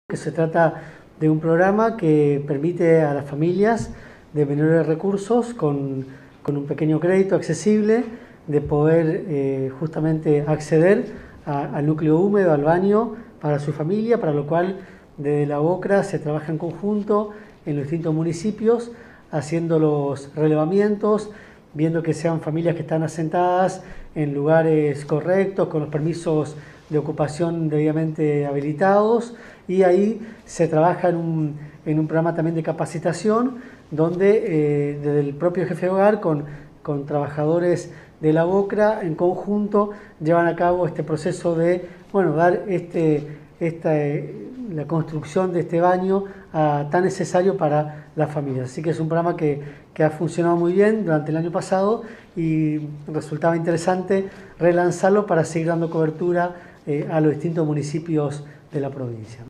que se trata de un programa que permite a las familias de menores recursos con un pequeño crédito accesible de poder justamente acceder al núcleo húmedo, al baño para su familia, para lo cual desde la OCRA se trabaja en conjunto en los distintos municipios haciendo los relevamientos, viendo que sean familias que están asentadas en lugares correctos, con los permisos de ocupación debidamente habilitados, y ahí se trabaja en un programa también de capacitación donde desde el propio jefe de hogar con trabajadores de la OCRA en conjunto llevan a cabo este proceso de dar la construcción de este baño tan necesario para las familias. Así que es un programa que ha funcionado muy bien durante el año pasado y resultaba interesante relanzarlo para seguir dando cobertura a los distintos municipios de la provincia.